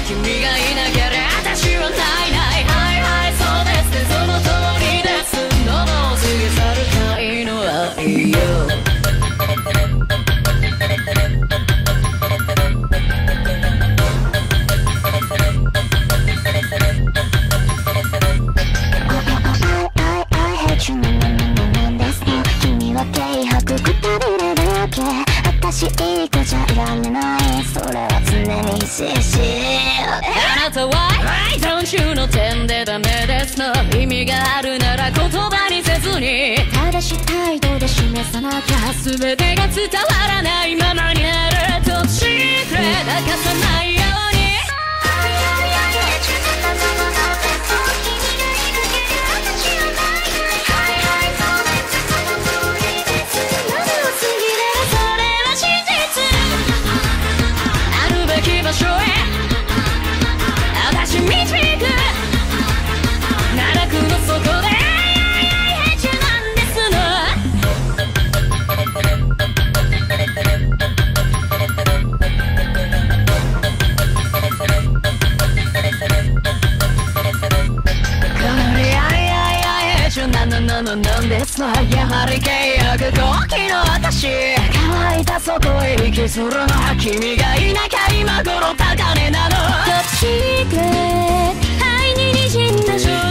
君がいなけりゃ私はないないはいはいそうですねその通りです喉を過ぎ去るたいの愛よ私いい子じゃいられないそれは常に必死あなたは Don't you の点でダメですの意味があるなら言葉にせずにただし態度で示さなきゃ全てが伝わらないままになるとシークレット明かさないように私導く奈落の底で平地なんですのこれなんですのやはり契約後期の私乾いたそこへ行きするの君がいなきゃ今頃高値なのトップシークレット愛に滲んだ